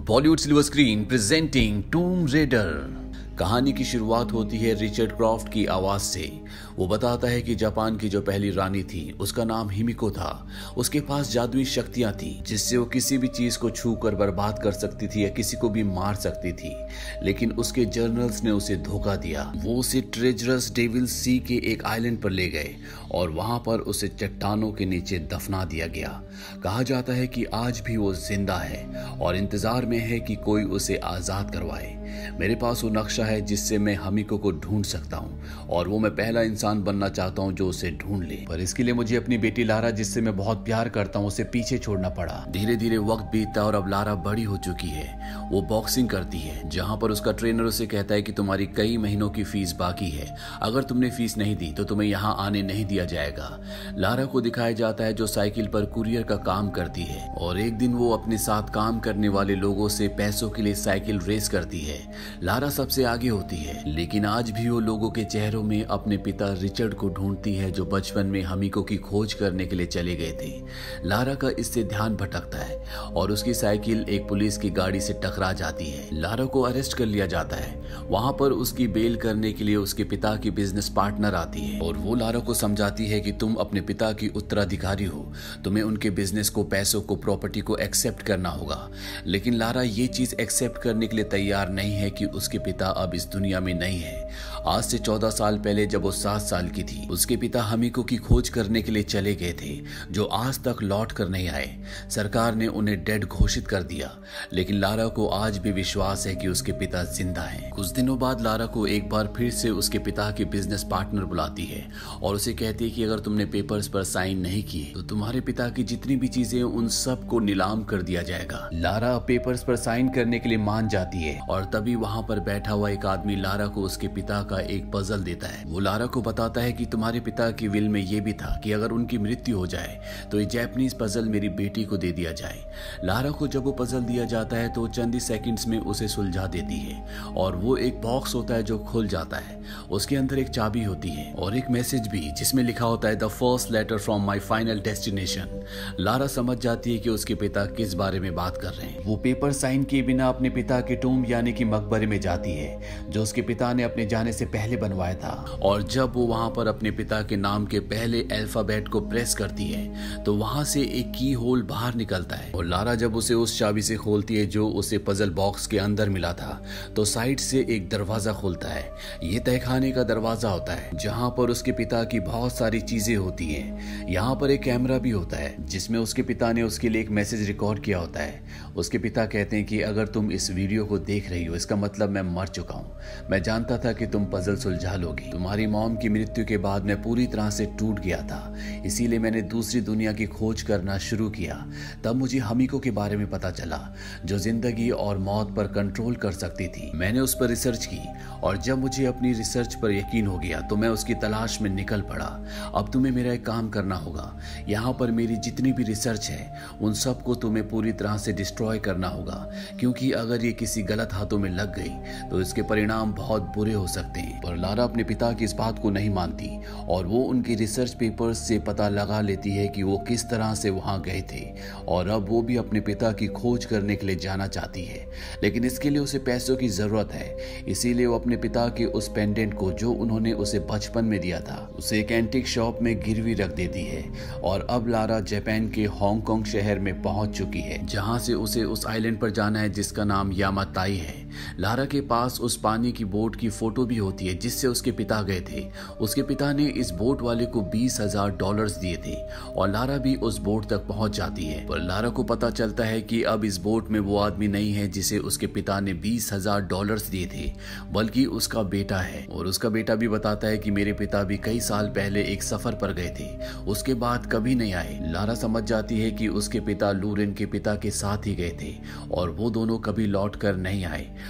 Bollywood silver screen presenting Tomb Raider. कहानी की शुरुआत होती है रिचर्ड क्रॉफ्ट की आवाज से। वो बताता है कि जापान की जो पहली रानी थी उसका नाम हिमिको था। उसके पास जादुई शक्तियां थी जिससे वो किसी भी चीज को छू कर बर्बाद कर सकती थी या किसी को भी मार सकती थी, लेकिन उसके जर्नल्स ने उसे धोखा दिया। वो उसे ट्रेजरस डेविल सी के एक आइलैंड पर ले गए और वहां पर उसे चट्टानों के नीचे दफना दिया गया। कहा जाता है कि आज भी वो जिंदा है और इंतजार में है कि कोई उसे आजाद करवाए। मेरे पास वो नक्शा है जिससे मैं हमीको को ढूंढ सकता हूँ और वो मैं पहला इंसान बनना चाहता हूँ जो उसे ढूंढ ले। पर इसके लिए मुझे अपनी बेटी लारा, जिससे मैं बहुत प्यार करता हूँ, उसे पीछे छोड़ना पड़ा। धीरे धीरे वक्त बीतता और अब लारा बड़ी हो चुकी है। वो बॉक्सिंग करती है, जहाँ पर उसका ट्रेनर उसे कहता है कि तुम्हारी कई महीनों की फीस बाकी है, अगर तुमने फीस नहीं दी तो तुम्हें यहाँ आने नहीं दिया जाएगा। लारा को दिखाया जाता है जो साइकिल पर कुरियर का काम करती है और एक दिन वो अपने साथ काम करने वाले लोगों से पैसों के लिए साइकिल रेस करती है। लारा सबसे आगे होती है, लेकिन आज भी वो लोगों के चेहरों में अपने पिता रिचर्ड को ढूंढती है जो बचपन में हमीको की खोज करने के लिए चले गए थे। लारा का इससे ध्यान भटकता है और उसकी साइकिल एक पुलिस की गाड़ी से टकरा जाती है। लारा को अरेस्ट कर लिया जाता है। वहां पर उसकी बेल करने के लिए उसके पिता की बिजनेस पार्टनर आती है और वो लारा को समझाती है कि तुम अपने पिता की उत्तराधिकारी हो, तुम्हें उनके बिजनेस को, पैसों को, प्रॉपर्टी को एक्सेप्ट करना होगा। लेकिन लारा ये चीज एक्सेप्ट करने के लिए तैयार नहीं है कि उसके पिता अब इस दुनिया में नहीं है। आज से 14 साल पहले जब वो 7 साल की थी, उसके पिता हमीको की खोज करने के लिए चले गए थे, जो आज तक लौट कर नहीं आए। सरकार ने उन्हें डेड घोषित कर दिया, लेकिन लारा को आज भी विश्वास है कि उसके पिता जिंदा हैं। कुछ दिनों बाद लारा को एक बार फिर से उसके पिता की बिजनेस पार्टनर बुलाती है और उसे कहती है कि अगर तुमने पेपर्स पर साइन नहीं किए तो तुम्हारे पिता की जितनी भी चीजें उन सब को नीलाम कर दिया जाएगा। लारा पेपर्स पर साइन करने के लिए मान जाती है और तभी वहां पर बैठा हुआ एक आदमी लारा को उसके पिता का एक पजल देता है। वो लारा को बताता है कि तुम्हारे पिता की विल में ये भी था कि अगर उनकी मृत्यु हो जाए तो ये जापानीज पजल मेरी बेटी को दे दिया जाए। लारा को जब वो पजल दिया जाता है तो चंद ही सेकंड्स में उसे सुलझा देती है और वो एक बॉक्स होता है जो खुल जाता है। उसके अंदर एक चाबी होती है और एक मैसेज भी जिसमें लिखा होता है the first letter from my final destination. Lara समझ जाती है कि उसके पिता किस बारे में बात कर रहे हैं। वो पेपर साइन किए बिना अपने पिता के टूम यानी कि मकबरे में जाती है जो उसके पिता ने अपने जाने से पहले बनवाया था। और जब वो वहां पर अपने पिता के नाम के पहले अल्फाबेट को प्रेस करती है तो वहां से एक की होल बाहर निकलता है और लारा जब उसे उस चाबी से खोलती है जो उसे पजल बॉक्स के अंदर मिला था तो साइड से एक दरवाजा खुलता है। ये तहखाने का दरवाजा होता है जहां पर उसके पिता की बहुत सारी चीजें होती हैं। यहाँ पर एक कैमरा भी होता है जिसमें उसके पिता ने उसके लिए एक मैसेज रिकॉर्ड किया होता है। उसके पिता कहते हैं कि अगर तुम इस वीडियो को देख रही हो इसका मतलब मैं मर चुका हूँ। मैं जानता था कि तुम पजल सुलझा लोगी। तुम्हारी मॉम की मृत्यु के बाद मैं पूरी तरह से टूट गया था, इसीलिए मैंने दूसरी दुनिया की खोज करना शुरू किया। तब मुझे हमीको के बारे में पता चला जो जिंदगी और मौत पर कंट्रोल कर सकती थी। मैंने उस पर रिसर्च की और जब मुझे अपनी रिसर्च पर यकीन हो गया तो मैं उसकी तलाश में निकल पड़ा। अब तुम्हें मेरा एक काम करना होगा। यहाँ पर मेरी जितनी भी रिसर्च है उन सबको तुम्हें पूरी तरह से डिस्ट्रॉय करना होगा, क्योंकि अगर ये किसी गलत हाथों में लग गई तो इसके परिणाम बहुत बुरे हो सकते हैं। पर लारा अपने पिता की इस बात को नहीं मानती और वो उनकी रिसर्च पेपर्स से पता लगा लेती है कि वो किस तरह से वहां गए थे और अब वो भी अपने पिता की खोज करने के लिए जाना चाहती है, लेकिन इसके लिए उसे पैसों की जरूरत है। इसीलिए वो अपने पिता के उस पेंडेंट को जो उन्होंने उसे बचपन में दिया था उसे एक एंटीक शॉप में गिरवी रख देती है। और अब लारा जापान के हांगकांग शहर में पहुंच चुकी है जहां से उसे उस आइलैंड पर जाना है जिसका नाम यामाताई है। लारा के पास उस पानी की बोट की फोटो भी होती है जिससे उसके पिता गए थे। उसके पिता ने इस बोट वाले को $20,000 दिए थे और लारा भी उस बोट तक पहुंच जाती है। पर लारा को पता चलता है कि अब इस बोट में वो आदमी नहीं है जिसे उसके पिता ने $20,000 दिए थे, बल्कि उसका बेटा है। और उसका बेटा भी बताता है कि मेरे पिता भी कई साल पहले एक सफर पर गए थे, उसके बाद कभी नहीं आए। लारा समझ जाती है कि उसके पिता लूरेन के पिता के साथ ही गए थे और वो दोनों कभी लौट कर नहीं आए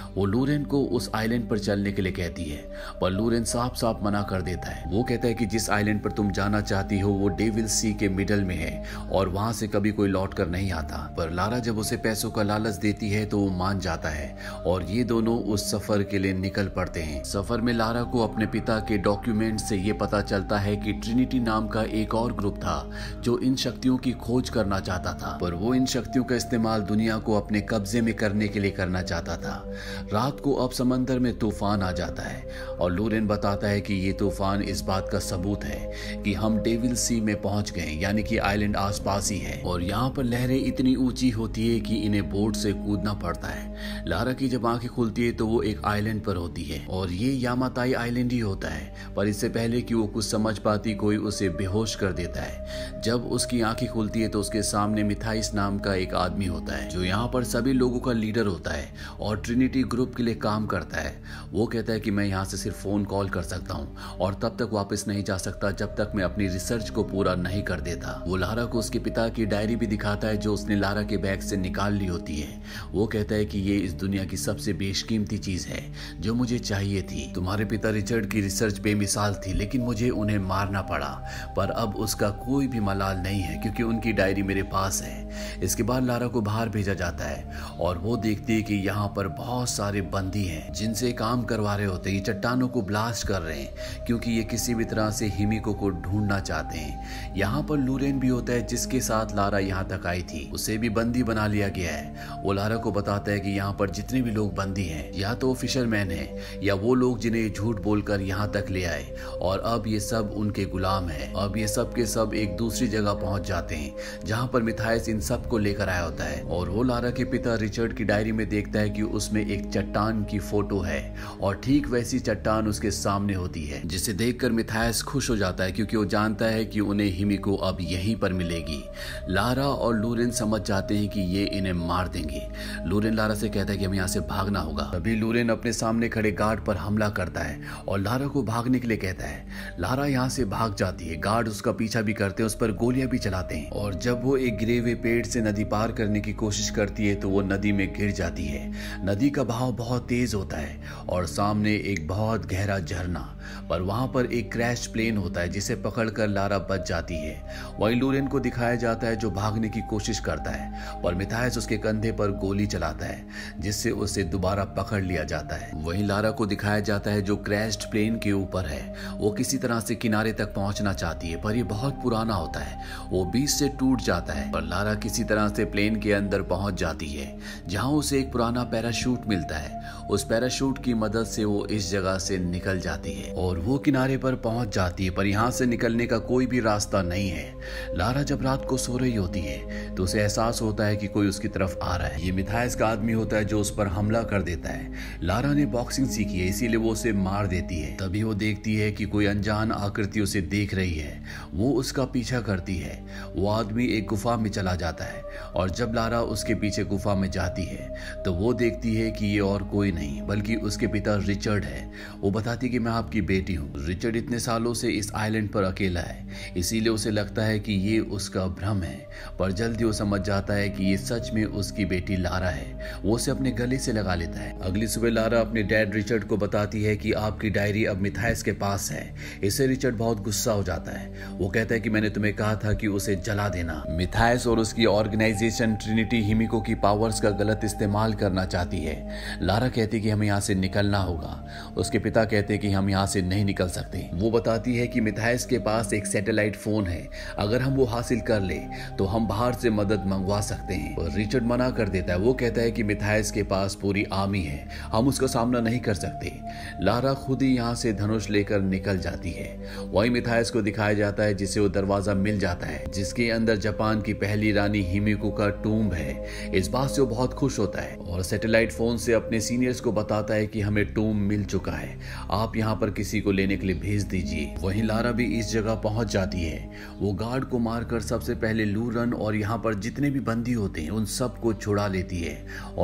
वो लूरेन को उस आइलैंड पर चलने के लिए कहती है, पर लूरेन साफ साफ मना कर देता है। वो कहता है कि जिस आइलैंड पर तुम जाना चाहती हो वो डेविल सी के मिडल में है और वहां से कभी कोई लौट कर नहीं आता। पर लारा जब उसे पैसों का लालच देती है तो वो मान जाता है और ये दोनों उस सफर के लिए निकल पड़ते हैं। सफर में लारा को अपने पिता के डॉक्यूमेंट से ये पता चलता है कि ट्रिनिटी नाम का एक और ग्रुप था जो इन शक्तियों की खोज करना चाहता था, पर वो इन शक्तियों का इस्तेमाल दुनिया को अपने कब्जे में करने के लिए करना चाहता था। रात को अब समंदर में तूफान आ जाता है और लूरेन बताता है कि ये तूफान इस बात का सबूत है कि हम डेविल सी में पहुंच गए, यानी कि आइलैंड आसपास ही है और यहाँ पर लहरें इतनी ऊंची होती है कि इन्हें बोट से कूदना पड़ता है। लारा की जब आंखें खुलती है तो वो एक आइलैंड पर होती है और ये यामाताई आइलैंड ही होता है, पर इससे पहले कि वो कुछ समझ पाती कोई उसे बेहोश कर देता है। जब उसकी आंखें खुलती है तो उसके सामने मिथाइस नाम का एक आदमी होता है जो यहाँ पर सभी लोगों का लीडर होता है और ट्रिनिटी ग्रुप के लिए काम करता है। वो कहता है कि मैं यहाँ से सिर्फ फोन कॉल कर सकता हूँ और तब तक वापस नहीं जा सकता जब तक मैं अपनी रिसर्च को पूरा नहीं कर देता। वो लारा को उसके पिता की डायरी भी दिखाता है जो उसने लारा के बैग से निकाल ली होती है। वो कहता है कि ये इस दुनिया की सबसे बेशकीमती चीज है जो मुझे चाहिए थी। तुम्हारे पिता रिचर्ड की रिसर्च बेमिसाल थी, लेकिन मुझे उन्हें मारना पड़ा, पर अब उसका कोई भी मलाल नहीं है क्योंकि उनकी डायरी मेरे पास है। इसके बाद लारा को बाहर भेजा जाता है और वो देखती है कि यहाँ पर बहुत सारे बंदी हैं जिनसे काम करवा रहे होते हैं। ये चट्टानों को ब्लास्ट कर रहे हैं क्योंकि ये किसी भी तरह से हिमिको को ढूंढना चाहते हैं। यहाँ पर लूरेन भी होता है जिसके साथ लारा यहाँ तक आई थी, उसे भी बंदी बना लिया गया है। वो लारा को बताता है कि यहाँ पर जितने भी लोग बंदी हैं या तो फिशरमैन हैं या वो लोग जिन्हें झूठ बोलकर यहाँ तक ले आए और अब ये सब उनके गुलाम है। अब ये सब के सब एक दूसरी जगह पहुंच जाते हैं जहाँ पर मिथाइस इन सब को लेकर आया होता है और वो लारा के पिता रिचर्ड की डायरी में देखता है कि उसमें एक चट्टान की फोटो है और ठीक वैसी चट्टान उसके सामने होती है, जिसे देखकर मिथाइस खुश हो जाता है क्योंकि वो जानता है कि उन्हें हिमिको अब यहीं पर मिलेगी। लारा और लूरेन समझ जाते हैं कि ये इन्हें मार देंगे। लूरेन लारा से कहता है कि हमें यहाँ से भागना होगा। तभी लूरेन अपने सामने खड़े गार्ड पर हमला करता है और लारा को भागने के लिए कहता है। लारा यहाँ से भाग जाती है, गार्ड उसका पीछा भी करते हैं, उस पर गोलियां भी चलाते हैं और जब वो एक गिरे हुए पेड़ से नदी पार करने की कोशिश करती है तो वो नदी में गिर जाती है। नदी का बहाव बहुत तेज होता है और सामने एक बहुत गहरा झरना, पर वहां पर एक क्रैश प्लेन होता है जिसे पकड़कर लारा बच जाती है। वहीं लूरेन को दिखाया जाता है जो भागने की कोशिश करता है पर मिथाइस उसके कंधे पर गोली चलाता है जिससे उसे दोबारा पकड़ लिया जाता है। वहीं लारा को दिखाया जाता है जो क्रैश्ड प्लेन के ऊपर है। वो किसी तरह से किनारे तक पहुंचना चाहती है पर यह बहुत पुराना होता है, वो बीच से टूट जाता है। पर लारा किसी तरह से प्लेन के अंदर पहुंच जाती है जहां उसे एक पुराना पैराशूट मिलता है। उस पैराशूट की मदद से वो इस जगह से निकल जाती है और वो किनारे पर पहुंच जाती है पर यहाँ से निकलने का कोई भी रास्ता नहीं है। लारा जब रात को सो रही होती है तो उसे एहसास होता है कि कोई उसकी तरफ आ रहा है। ये मिथाइस का आदमी होता है जो उस पर हमला कर देता है। लारा ने बॉक्सिंग सीखी है इसीलिए वो उसे मार देती है। तभी वो देखती है कि कोई अनजान आकृति उसे देख रही है। वो उसका पीछा करती है। वो आदमी एक गुफा में चला जाता है और जब लारा उसके पीछे गुफा में जाती है तो वो देखती है कि ये और कोई नहीं बल्कि उसके पिता रिचर्ड है। वो बताती कि मैं आपकी बेटी हूँ। रिचर्ड इतने सालों से इस आइलैंड पर अकेला है इसीलिए उसे लगता है कि ये उसका भ्रम है, पर जल्दी वो समझ जाता है कि ये सच में उसकी बेटी लारा है। वो उसे अपने गले से लगा लेता है। अगली सुबह लारा अपने डैड रिचर्ड को बताती है कि आपकी डायरी अब मिथाइस के पास है। इससे रिचर्ड बहुत गुस्सा हो जाता है। वो कहता है कि मैंने तुम्हें कहा था कि उसे जला देना। मिथाइस और उसकी ऑर्गेनाइजेशन ट्रिनिटी हिमिको की पावर्स का गलत इस्तेमाल करना चाहती है। लारा कहती है कि हमें यहाँ से निकलना होगा। उसके पिता कहते हैं कि हम यहाँ से नहीं निकल सकते। वो बताती है कि मिथाइस के पास एक सैटेलाइट फोन है, अगर हम वो हासिल कर ले तो हम बाहर से मदद मंगवा सकते हैं। और रिचर्ड मना कर देता है। वो कहता है कि मिथाइस के पास पूरी आर्मी है, हम उसका सामना नहीं कर सकते। लारा खुद ही यहाँ से धनुष लेकर निकल जाती है। वही मिथाइस को दिखाया जाता है जिसे वो दरवाजा मिल जाता है जिसके अंदर जापान की पहली रानी हिमिको का टूम्ब है। इस बात से वो बहुत खुश होता है और सैटेलाइट फोन से अपने सीनियर्स को बताता है कि हमें टूम्ब मिल चुका है, आप यहाँ पर किसी को लेने के लिए भेज दीजिए। वहीं लारा भी इस जगह पहुंच जाती है। वो गार्ड को मारकर सबसे पहले लूरन और यहाँ पर जितने भी बंदी होते हैं उन सबको छुड़ा लेती है और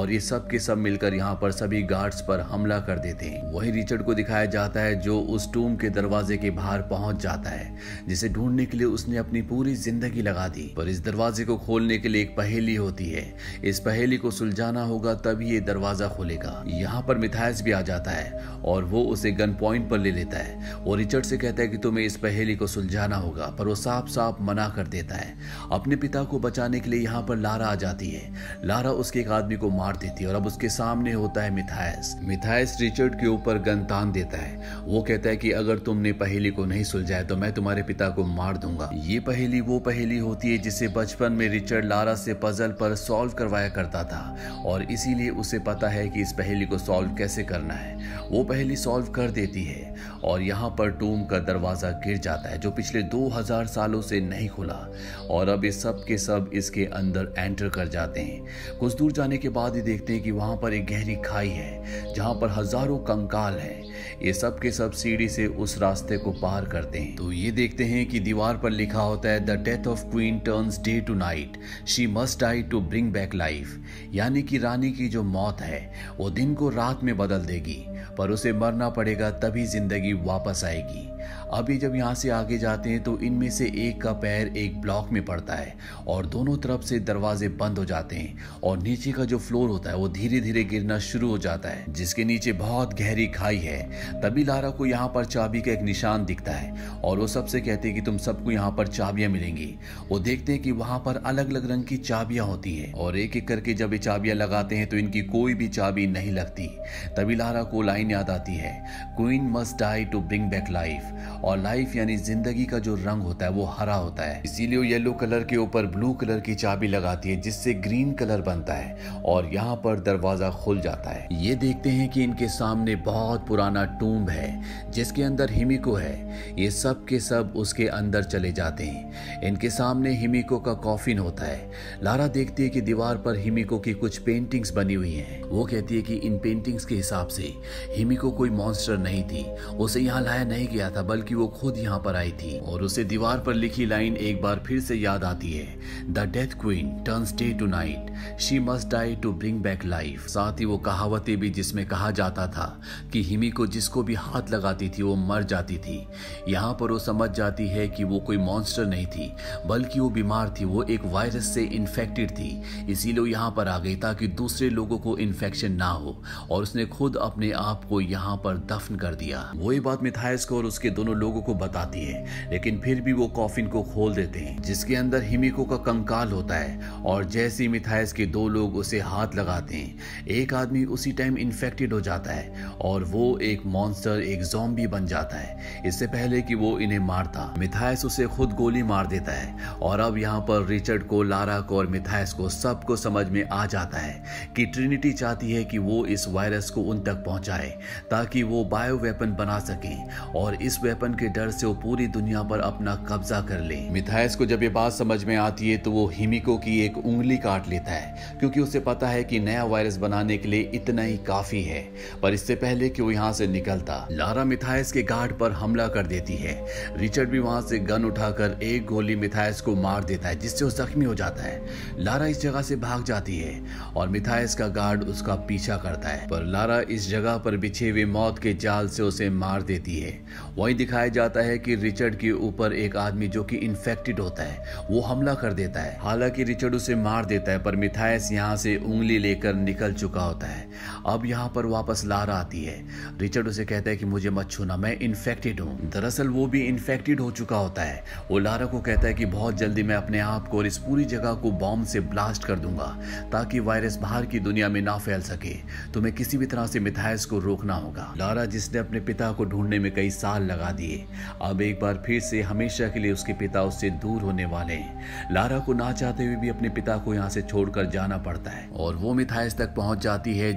और ये सब के सब मिलकर यहाँ पर सभी गार्ड्स पर हमला कर देते हैं। वही रिचर्ड को दिखाया जाता है जो उस टूम के दरवाजे के बाहर पहुंच जाता है, जिसे ढूंढने के लिए उसने अपनी पूरी जिंदगी लगा दी। पर इस दरवाजे को खोलने के लिए एक पहेली होती है, इस पहेली को सुलझाना होगा तभी ये दरवाजा खुलेगा। यहाँ पर मिथाइस भी आ जाता है और वो उसे गन पॉइंट पर ले लेता है और रिचर्ड से कहता है कि तुम्हें इस पहेली को सुलझाना होगा, पर वो साफ साफ मना कर देता है। अपने पिता को बचाने के लिए यहाँ पर लारा आ जाती है। लारा उसके एक आदमी को मार देती है और अब उसके सामने होता है मिथाइस। मिथाइस रिचर्ड के ऊपर गन तान देता है। वो कहता है कि अगर तुमने पहेली को नहीं सुलझाया तो मैं तुम्हारे पिता को मार दूंगा। ये पहेली वो पहेली होती है जिसे बचपन में रिचर्ड लारा से पजल पर सॉल्व करवाया करता था और इसीलिए उसे पता है कि इस पहेली को सॉल्व कैसे करना है। वो पहेली सॉल्व कर देती है और यहाँ पर टूम का दरवाजा गिर जाता है जो पिछले 2000 सालों से नहीं खुला और अब ये सब के सब इसके अंदर एंटर कर जाते हैं। कुछ दूर जाने के बाद ही देखते हैं कि वहां पर एक गहरी खाई है जहां पर हजारों कंकाल हैं। ये सब के सब सीढ़ी से उस रास्ते को पार करते हैं तो ये देखते हैं कि दीवार पर लिखा होता है the death of queen turns day to night, she must die to bring back life. यानी कि रानी की जो मौत है वो दिन को रात में बदल देगी, पर उसे मरना पड़ेगा तभी जिंदगी वापस आएगी। अभी जब यहाँ से आगे जाते हैं तो इनमें से एक का पैर एक ब्लॉक में पड़ता है और दोनों तरफ से दरवाजे बंद हो जाते हैं और नीचे का जो फ्लोर होता है वो धीरे धीरे गिरना शुरू हो जाता है जिसके नीचे बहुत गहरी खाई है। तभी लारा को यहाँ पर चाबी का एक निशान दिखता है और वो सबसे कहते हैं कि तुम सबको यहाँ पर चाबियां मिलेंगी। वो देखते हैं कि वहां पर अलग अलग रंग की चाबियां होती है और एक एक करके जब ये चाबियां लगाते हैं तो इनकी कोई भी चाबी नहीं लगती। तभी लारा को लाइन याद आती है, queen must die to bring back life. और लाइफ यानी जिंदगी का जो रंग होता है वो हरा होता है, इसीलिए वो येलो कलर के ऊपर ब्लू कलर की चाबी लगाती है जिससे ग्रीन कलर बनता है और यहाँ पर दरवाजा खुल जाता है। ये देखते हैं कि इनके सामने बहुत पुराना टूम्ब है जिसके अंदर हिमिको है। ये सब के सब उसके अंदर चले जाते हैं। इनके सामने हिमिको का कॉफिन होता है। लारा देखती है कि दीवार पर हिमिको की कुछ पेंटिंग्स बनी हुई हैं। वो कहती है कि इन पेंटिंग्स के हिसाब से हिमिको कोई मॉन्स्टर नहीं थी, उसे यहाँ लाया नहीं गया था बल्कि वो खुद यहाँ पर आई थी। और उसे दीवार पर लिखी लाइन एक बार फिर से याद आती है, the death queen turns day to night, she must die to bring back life. साथ ही वो कहावतें भी जिसमें कहा जाता था कि हिमिको जिसको भी हाथ लगाती थी वो मर जाती थी। यहाँ पर वो समझ जाती है कि वो कोई मॉन्स्टर नहीं थी बल्कि वो बीमार थी, वो एक वायरस से इन्फेक्टेड थी, इसीलिए वो यहाँ पर आ गई ताकि दूसरे लोगों को इन्फेक्शन ना हो और उसने खुद अपने आप को यहाँ पर दफन कर दिया। वही बात मिथाइस को और उसके दोनों लोगों को बताती है, लेकिन फिर भी वो कॉफिन को खोल देते हैं जिसके अंदर हिमिको का कंकाल होता है और जैसे ही मिथाइस के दो लोग उसे हाथ लगाते हैं एक आदमी उसी टाइम इन्फेक्टेड हो जाता है और वो एक मॉन्स्टर, एक ज़ॉम्बी बन जाता है। इससे पहले कि वो इन्हें मारता मिथाइस उसे खुद गोली मार देता है और अब यहाँ पर रिचर्ड को, लारा को और मिथाइस को सबको समझ में आ जाता है कि ट्रिनिटी चाहती है कि वो इस वायरस को उन तक पहुंचाए ताकि वो बायो वेपन बना सकें और इस वेपन के डर से वो पूरी दुनिया पर अपना कब्जा कर ले। मिथाइस को जब ये बात समझ में आती है तो वो हिमिको की एक उंगली काट लेता है क्योंकि उसे पता है कि नया वायरस बनाने के लिए इतना ही काफी है। पर इससे पहले कि वो यहाँ से निकलता लारा मिथाइस के गार्ड पर हमला कर देती है। रिचर्ड भी वहां से गन उठाकर एक गोली मिथाइस को मार देता है जिससे वो जख्मी हो जाता है। लारा इस जगह से भाग जाती है और मिथाइस का गार्ड उसका पीछा करता है, पर लारा इस जगह पर बिछे हुए मौत के जाल से उसे मार देती है। वहीं दिखाया जाता है कि रिचर्ड के ऊपर एक आदमी जो कि इन्फेक्टेड होता है वो हमला कर देता है। हालांकि रिचर्ड उसे मार देता है पर मिथाइस यहाँ से उंगली लेकर निकल चुका होता है। अब यहाँ पर वापस लारा आती है। रिचर्ड उसे कहता है कि मुझे मत छूना, मैं इन्फेक्टेड हूँ। दरअसल वो भी इन्फेक्टेड हो चुका होता है। वो लारा को कहता है कि बहुत जल्दी मैं अपने आप को और इस पूरी जगह को बॉम्ब से ब्लास्ट कर दूंगा ताकि वायरस बाहर की दुनिया में ना फैल सके। तुम्हें किसी भी तरह से मिथाइस को रोकना होगा। लारा जिसने अपने पिता को ढूंढने में कई साल लगा दिए, अब एक बार फिर से हमेशा के लिए उसके पिता उससे दूर होने वाले हैं। लारा को ना चाहते हुए भी अपने पिता को यहाँ से छोड़कर जाना पड़ता है और वो मिथाइस तक पहुंच जाती है जो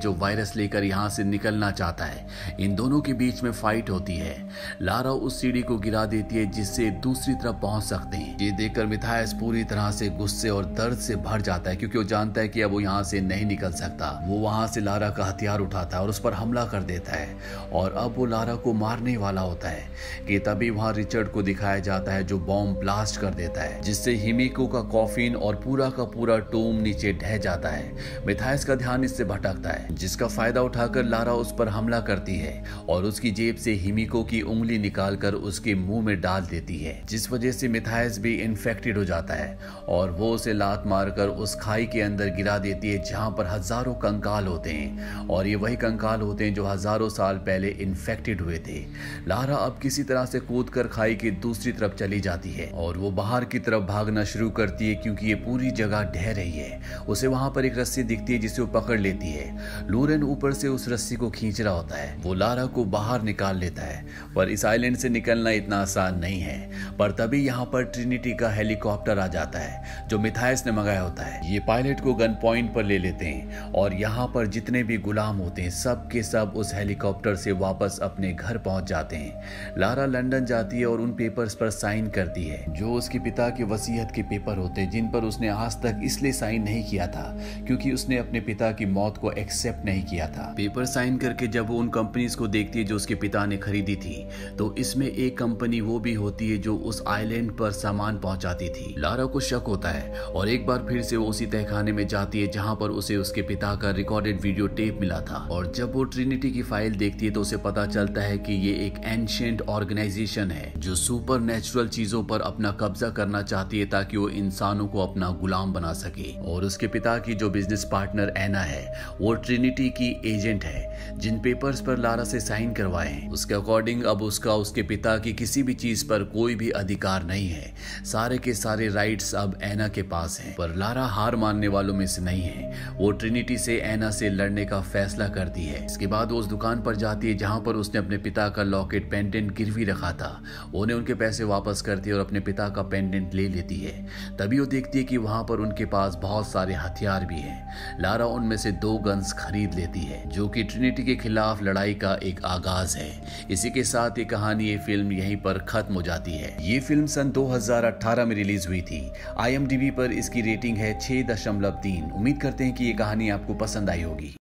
जो वायरस लेकर यहाँ से निकलना चाहता है। इन दोनों के बीच में फाइट होती है। लारा उस सीढ़ी को गिरा देती है जिससे दूसरी तरफ पहुंच सकते हैं। ये देखकर मिथाइस पूरी तरह से गुस्से और दर्द से भर जाता है क्योंकि वो जानता है कि अब वो यहाँ से नहीं निकल सकता। वो वहां से लारा का हथियार उठाता है और उस पर हमला कर देता है और अब वो लारा को मारने वाला होता है कि तभी वहां रिचर्ड को दिखाया जाता है जो बॉम्ब ब्लास्ट कर देता है, जिससे हिमिको का कॉफिन और पूरा का पूरा टूम नीचे ढह जाता है। मिथाइस का ध्यान इससे भटकता है, जिसका फायदा उठाकर लारा उस पर हमला करती है और उसकी जेब से हिमिको की उंगली निकालकर उसके मुंह में डाल देती है, जिस वजह से मिथाइस भी इन्फेक्टेड हो जाता है और वो उसे लात मारकर उस खाई के अंदर गिरा देती है जहां पर हजारों कंकाल होते हैं और ये वही कंकाल होते हैं जो हजारों साल पहले इन्फेक्टेड हुए थे। लारा अब किसी तरह से कूदकर खाई की दूसरी तरफ चली जाती है और वो बाहर की तरफ भागना शुरू करती है क्योंकि ये पूरी जगह ढह रही है। उसे वहां पर एक रस्सी दिखती है जिसे वो पकड़ लेती है। लूरेन ऊपर से उस रस्सी को खींच रहा होता है। वो लारा को बाहर निकाल लेता है, पर इस आइलैंड से निकलना इतना आसान नहीं है। पर तभी यहाँ पर ट्रिनिटी का हेलीकॉप्टर आ जाता है जो मिथाइस ने मंगाया होता है। ये पायलट को गन पॉइंट पर ले लेते हैं और यहाँ पर जितने भी गुलाम होते हैं सब के सब उस हेलीकॉप्टर से वापस अपने घर पहुंच जाते हैं। लारा लंदन जाती है और उन पेपर्स पर साइन करती है जो उसके पिता के वसीयत के पेपर होते हैं, जिन पर उसने आज तक इसलिए साइन नहीं किया था क्योंकि उसने अपने पिता की मौत को एक्सेप्ट नहीं किया था। पेपर साइन करके जब वो उन कंपनीज को देखती है जो उसके पिता ने खरीदी थी, तो इसमें एक कंपनी वो भी होती है जो उस आइलैंड पर सामान पहुंचाती थी। लारा को शक होता है और एक बार फिर से वो उसी तहखाने में जाती है जहां पर उसे उसके पिता का रिकॉर्डेड वीडियो टेप मिला था और जब वो ट्रिनिटी की फाइल देखती है तो उसे पता चलता है कि ये एक एंशिएंट ऑर्गेनाइजेशन है जो सुपर नेचुरल चीजों पर अपना कब्जा करना चाहती है ताकि वो इंसानों को अपना गुलाम बना सके। और उसके पिता की जो बिजनेस पार्टनर एना है वो ट्रिनिटी की एजेंट है। जिन पेपर्स पर लारा से साइन करवाए हैं उसके अकॉर्डिंग अब उसका उसके पिता की किसी भी चीज पर कोई भी अधिकार नहीं है। सारे के सारे राइट्स अब एना के पास हैं। पर लारा हार मानने वालों में से नहीं है। वो ट्रिनिटी से एना से लड़ने का फैसला करती है। इसके बाद वो उस दुकान पर जाती है जहां पर उसने अपने पिता का लॉकेट पेंडेंट गिरवी रखा था। उन्हें उनके पैसे वापस करती है और अपने पिता का पेंडेंट ले लेती है। तभी वो देखती है कि वहां पर उनके पास बहुत सारे हथियार भी हैं। लारा उनमें से 2 गन्स खरीद लेती है जो कि ट्रिनिटी के खिलाफ लड़ाई का एक आगाज है। इसी के साथ ये कहानी, ये फिल्म यहीं पर खत्म हो जाती है। ये फिल्म सन 2018 में रिलीज हुई थी। IMDb पर इसकी रेटिंग है 6.3। उम्मीद करते हैं कि ये कहानी आपको पसंद आई होगी।